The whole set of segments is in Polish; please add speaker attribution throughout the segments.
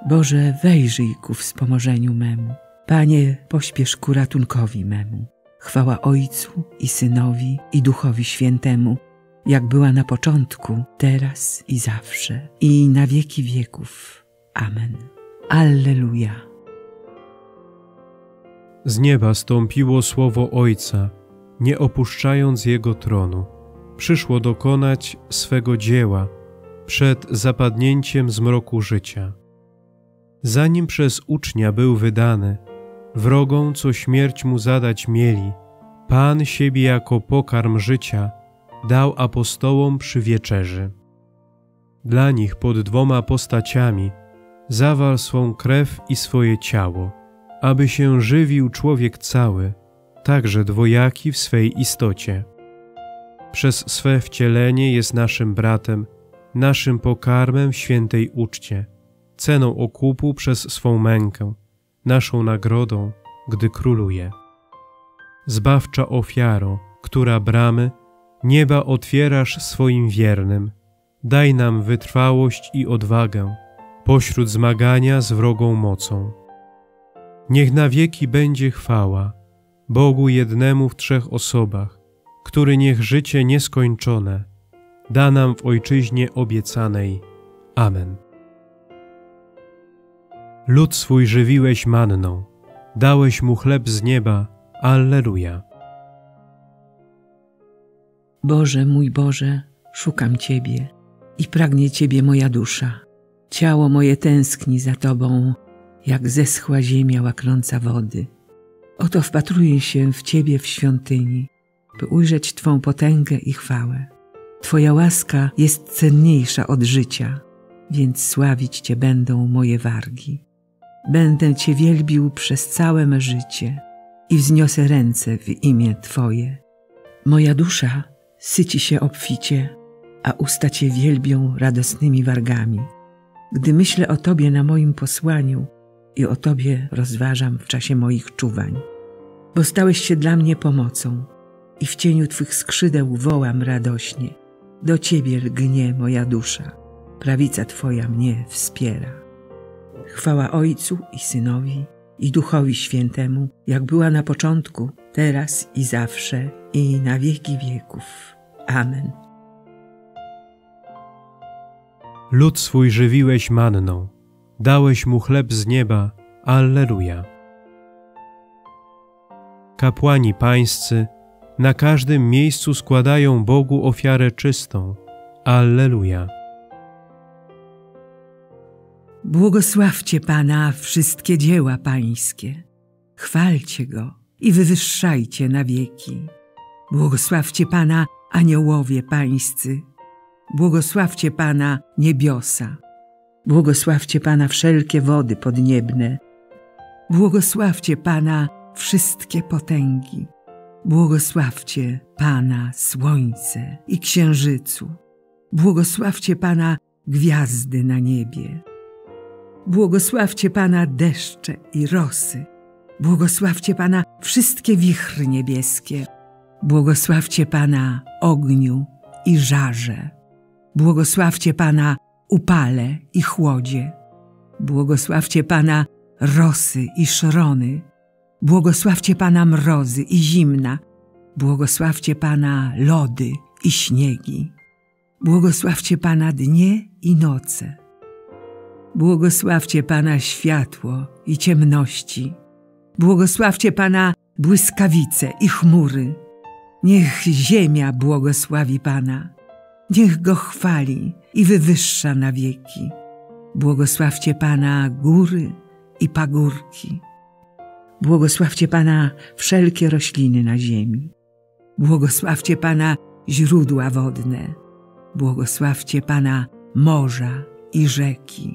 Speaker 1: Boże, wejrzyj ku wspomożeniu memu. Panie, pośpiesz ku ratunkowi memu. Chwała Ojcu i Synowi, i Duchowi Świętemu, jak była na początku, teraz i zawsze, i na wieki wieków. Amen. Alleluja.
Speaker 2: Z nieba stąpiło słowo Ojca, nie opuszczając Jego tronu. Przyszło dokonać swego dzieła przed zapadnięciem zmroku życia. Zanim przez ucznia był wydany, wrogom, co śmierć mu zadać mieli, Pan siebie jako pokarm życia dał apostołom przy wieczerzy. Dla nich pod dwoma postaciami zawarł swą krew i swoje ciało, aby się żywił człowiek cały, także dwojaki w swej istocie. Przez swe wcielenie jest naszym bratem, naszym pokarmem w świętej uczcie, ceną okupu przez swą mękę, naszą nagrodą, gdy króluje. Zbawcza ofiaro, która bramy nieba otwierasz swoim wiernym, daj nam wytrwałość i odwagę pośród zmagania z wrogą mocą. Niech na wieki będzie chwała Bogu jednemu w trzech osobach, który niech życie nieskończone da nam w Ojczyźnie obiecanej. Amen. Lud swój żywiłeś manną, dałeś mu chleb z nieba. Alleluja.
Speaker 1: Boże, mój Boże, szukam Ciebie i pragnie Ciebie moja dusza. Ciało moje tęskni za Tobą, jak zeschła ziemia łaknąca wody. Oto wpatruję się w Ciebie w świątyni, by ujrzeć Twą potęgę i chwałę. Twoja łaska jest cenniejsza od życia, więc sławić Cię będą moje wargi. Będę Cię wielbił przez całe me życie i wzniosę ręce w imię Twoje. Moja dusza syci się obficie, a usta Cię wielbią radosnymi wargami. Gdy myślę o Tobie na moim posłaniu i o Tobie rozważam w czasie moich czuwań. Bo stałeś się dla mnie pomocą i w cieniu Twych skrzydeł wołam radośnie. Do Ciebie lgnie moja dusza, prawica Twoja mnie wspiera. Chwała Ojcu i Synowi, i Duchowi Świętemu, jak była na początku, teraz i zawsze, i na wieki wieków. Amen.
Speaker 2: Lud swój żywiłeś manną, dałeś mu chleb z nieba. Alleluja. Kapłani pańscy na każdym miejscu składają Bogu ofiarę czystą. Alleluja.
Speaker 1: Błogosławcie Pana wszystkie dzieła Pańskie. Chwalcie Go i wywyższajcie na wieki. Błogosławcie Pana aniołowie Pańscy. Błogosławcie Pana niebiosa. Błogosławcie Pana wszelkie wody podniebne. Błogosławcie Pana wszystkie potęgi. Błogosławcie Pana słońce i księżycu. Błogosławcie Pana gwiazdy na niebie. Błogosławcie Pana deszcze i rosy. Błogosławcie Pana wszystkie wichry niebieskie. Błogosławcie Pana ogniu i żarze. Błogosławcie Pana upale i chłodzie. Błogosławcie Pana rosy i szrony. Błogosławcie Pana mrozy i zimna. Błogosławcie Pana lody i śniegi. Błogosławcie Pana dnie i noce. Błogosławcie Pana światło i ciemności. Błogosławcie Pana błyskawice i chmury. Niech ziemia błogosławi Pana. Niech Go chwali i wywyższa na wieki. Błogosławcie Pana góry i pagórki. Błogosławcie Pana wszelkie rośliny na ziemi. Błogosławcie Pana źródła wodne. Błogosławcie Pana morza i rzeki.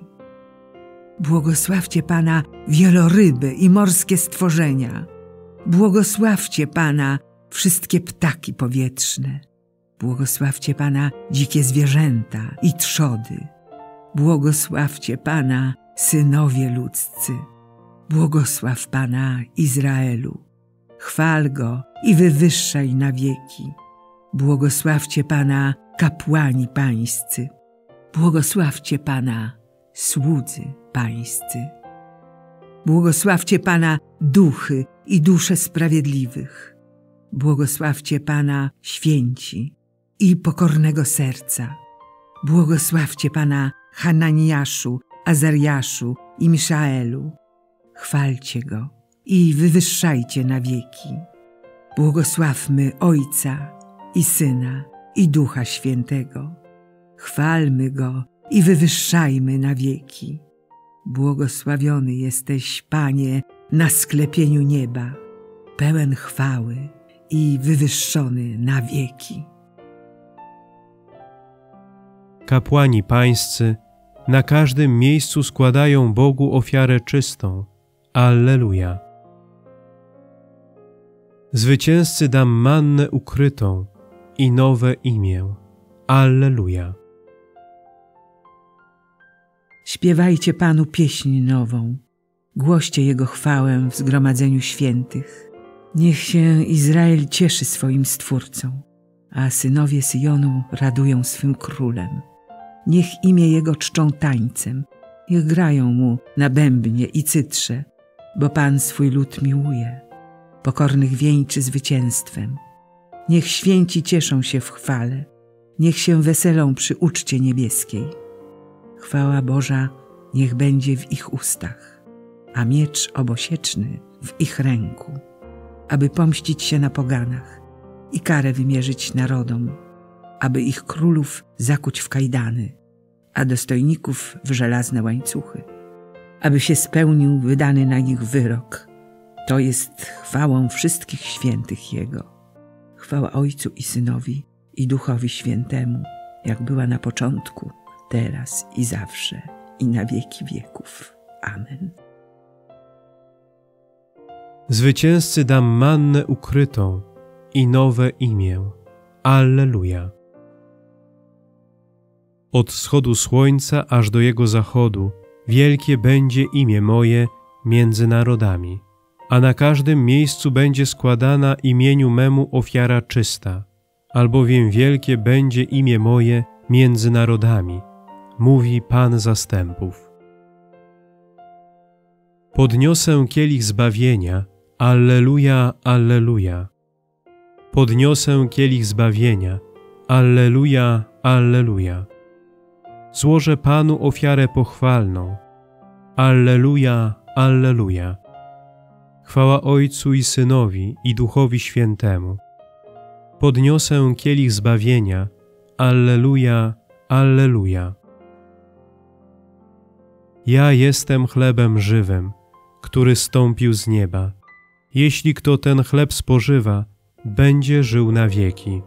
Speaker 1: Błogosławcie Pana wieloryby i morskie stworzenia. Błogosławcie Pana wszystkie ptaki powietrzne. Błogosławcie Pana dzikie zwierzęta i trzody. Błogosławcie Pana synowie ludzcy. Błogosław Pana Izraelu. Chwal Go i wywyższaj na wieki. Błogosławcie Pana kapłani pańscy. Błogosławcie Pana słudzy pańscy. Błogosławcie Pana duchy i dusze sprawiedliwych. Błogosławcie Pana święci i pokornego serca. Błogosławcie Pana Hananiaszu, Azariaszu i Miszaelu. Chwalcie Go i wywyższajcie na wieki. Błogosławmy Ojca i Syna i Ducha Świętego. Chwalmy Go i wywyższajmy na wieki. Błogosławiony jesteś, Panie, na sklepieniu nieba, pełen chwały i wywyższony na wieki.
Speaker 2: Kapłani pańscy na każdym miejscu składają Bogu ofiarę czystą. Alleluja. Zwycięzcy dam mannę ukrytą i nowe imię. Alleluja.
Speaker 1: Śpiewajcie Panu pieśń nową, głoście Jego chwałę w zgromadzeniu świętych. Niech się Izrael cieszy swoim Stwórcą, a synowie Syjonu radują swym Królem. Niech imię Jego czczą tańcem, niech grają Mu na bębnie i cytrze, bo Pan swój lud miłuje, pokornych wieńczy zwycięstwem. Niech święci cieszą się w chwale, niech się weselą przy uczcie niebieskiej. Chwała Boża niech będzie w ich ustach, a miecz obosieczny w ich ręku, aby pomścić się na poganach i karę wymierzyć narodom, aby ich królów zakuć w kajdany, a dostojników w żelazne łańcuchy, aby się spełnił wydany na nich wyrok. To jest chwałą wszystkich świętych Jego. Chwała Ojcu i Synowi i Duchowi Świętemu, jak była na początku, teraz i zawsze, i na wieki wieków. Amen.
Speaker 2: Zwycięzcy dam mannę ukrytą i nowe imię. Alleluja. Od wschodu słońca aż do jego zachodu wielkie będzie imię moje między narodami, a na każdym miejscu będzie składana imieniu memu ofiara czysta, albowiem wielkie będzie imię moje między narodami, mówi Pan zastępów. Podniosę kielich zbawienia, alleluja, alleluja. Podniosę kielich zbawienia, alleluja, alleluja. Złożę Panu ofiarę pochwalną, alleluja, alleluja. Chwała Ojcu i Synowi i Duchowi Świętemu. Podniosę kielich zbawienia, alleluja, alleluja. Ja jestem chlebem żywym, który zstąpił z nieba. Jeśli kto ten chleb spożywa, będzie żył na wieki.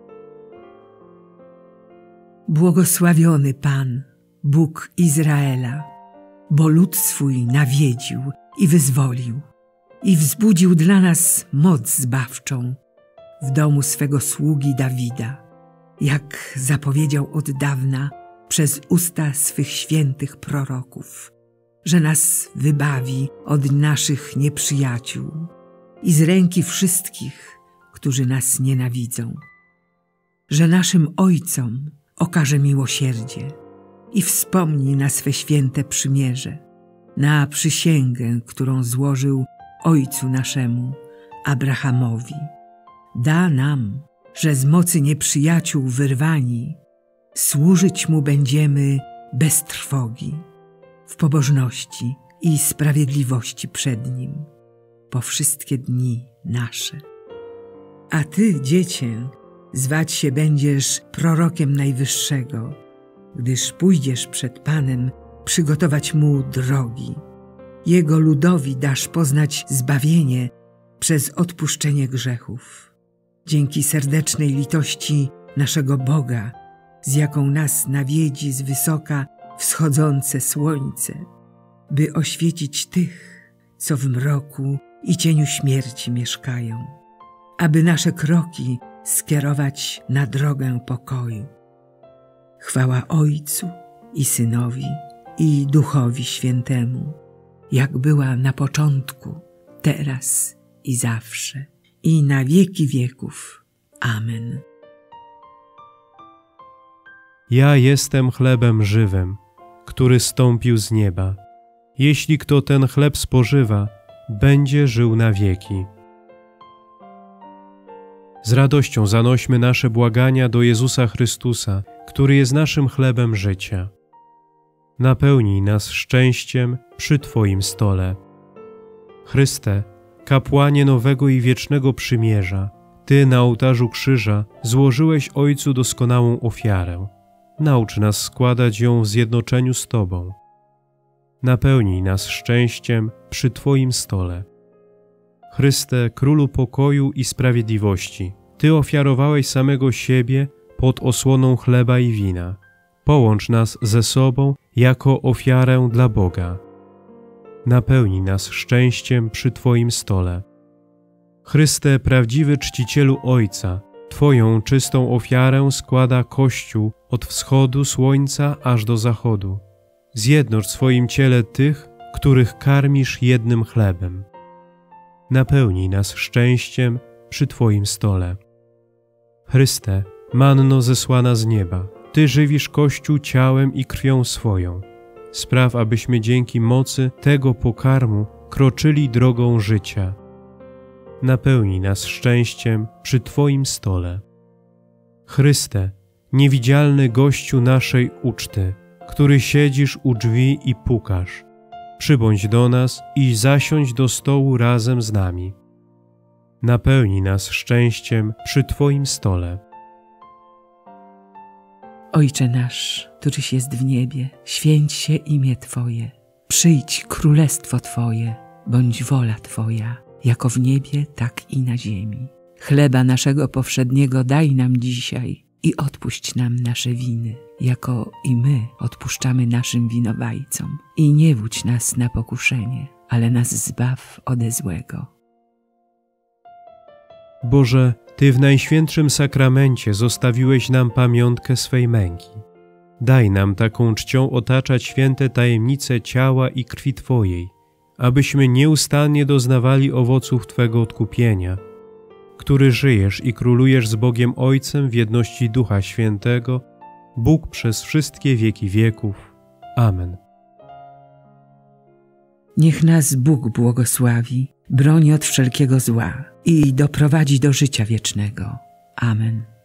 Speaker 1: Błogosławiony Pan, Bóg Izraela, bo lud swój nawiedził i wyzwolił i wzbudził dla nas moc zbawczą w domu swego sługi Dawida, jak zapowiedział od dawna przez usta swych świętych proroków, że nas wybawi od naszych nieprzyjaciół i z ręki wszystkich, którzy nas nienawidzą, że naszym ojcom okaże miłosierdzie i wspomni na swe święte przymierze, na przysięgę, którą złożył ojcu naszemu, Abrahamowi. Da nam, że z mocy nieprzyjaciół wyrwani, służyć Mu będziemy bez trwogi, w pobożności i sprawiedliwości przed Nim, po wszystkie dni nasze. A Ty, Dziecię, zwać się będziesz prorokiem Najwyższego, gdyż pójdziesz przed Panem przygotować Mu drogi. Jego ludowi dasz poznać zbawienie przez odpuszczenie grzechów. Dzięki serdecznej litości naszego Boga, z jaką nas nawiedzi z wysoka wschodzące słońce, by oświecić tych, co w mroku i cieniu śmierci mieszkają, aby nasze kroki skierować na drogę pokoju. Chwała Ojcu i Synowi i Duchowi Świętemu, jak była na początku, teraz i zawsze, i na wieki wieków. Amen.
Speaker 2: Ja jestem chlebem żywym, który zstąpił z nieba. Jeśli kto ten chleb spożywa, będzie żył na wieki. Z radością zanośmy nasze błagania do Jezusa Chrystusa, który jest naszym chlebem życia. Napełnij nas szczęściem przy Twoim stole. Chryste, kapłanie nowego i wiecznego przymierza, Ty na ołtarzu krzyża złożyłeś Ojcu doskonałą ofiarę. Naucz nas składać ją w zjednoczeniu z Tobą. Napełnij nas szczęściem przy Twoim stole. Chryste, Królu pokoju i sprawiedliwości, Ty ofiarowałeś samego siebie pod osłoną chleba i wina. Połącz nas ze sobą jako ofiarę dla Boga. Napełnij nas szczęściem przy Twoim stole. Chryste, prawdziwy czcicielu Ojca, Twoją czystą ofiarę składa Kościół od wschodu słońca aż do zachodu. Zjednocz w swoim ciele tych, których karmisz jednym chlebem. Napełnij nas szczęściem przy Twoim stole. Chryste, manno zesłana z nieba, Ty żywisz Kościół ciałem i krwią swoją. Spraw, abyśmy dzięki mocy tego pokarmu kroczyli drogą życia. Napełnij nas szczęściem przy Twoim stole. Chryste, niewidzialny gościu naszej uczty, który siedzisz u drzwi i pukasz, przybądź do nas i zasiądź do stołu razem z nami. Napełnij nas szczęściem przy Twoim stole.
Speaker 1: Ojcze nasz, któryś jest w niebie, święć się imię Twoje. Przyjdź królestwo Twoje, bądź wola Twoja, jako w niebie, tak i na ziemi. Chleba naszego powszedniego daj nam dzisiaj i odpuść nam nasze winy, jako i my odpuszczamy naszym winowajcom. I nie wódź nas na pokuszenie, ale nas zbaw ode złego.
Speaker 2: Boże, Ty w Najświętszym Sakramencie zostawiłeś nam pamiątkę swej męki. Daj nam taką czcią otaczać święte tajemnice ciała i krwi Twojej, abyśmy nieustannie doznawali owoców Twego odkupienia, który żyjesz i królujesz z Bogiem Ojcem w jedności Ducha Świętego, Bóg przez wszystkie wieki wieków. Amen.
Speaker 1: Niech nas Bóg błogosławi, broni od wszelkiego zła i doprowadzi do życia wiecznego. Amen.